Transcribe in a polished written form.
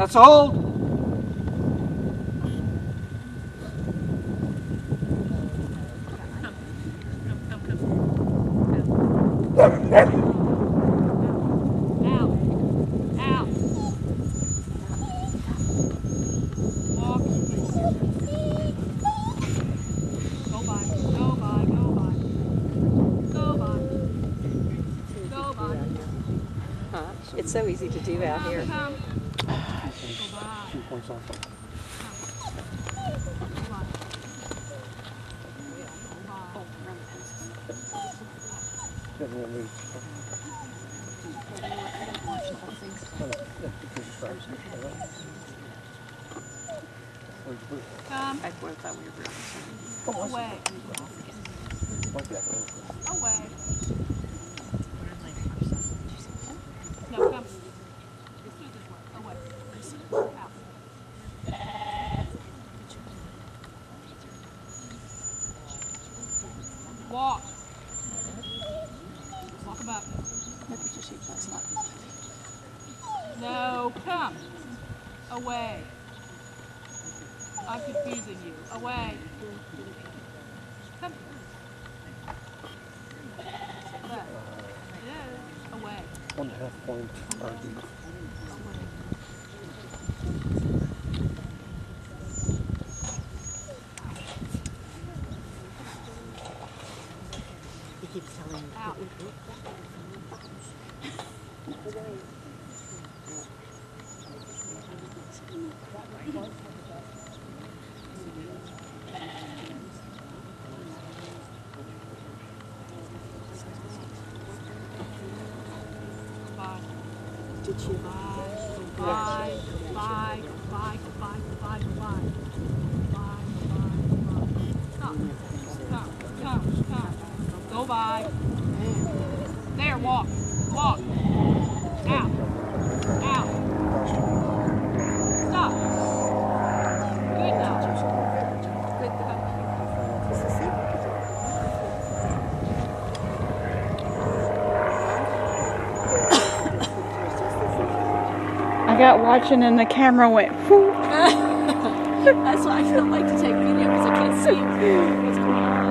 That's a hold. It's so easy to do out here. I thought we were away. Away. No, come. Let's do it this way. Away. Out. Walk. Walk him up. No, come. Away. I'm confusing you. Away. Come. Left. Yeah. Away. 1.5 point RD. He keeps telling me. Out. Did you? Bye. Bye. Bye. Bye. Bye. Bye. Come. Go by. There, walk. Walk. Out. Out. Stop. Good now. Good. I got watching and the camera went whoop. That's why I don't like to take video because I can't see what's going on.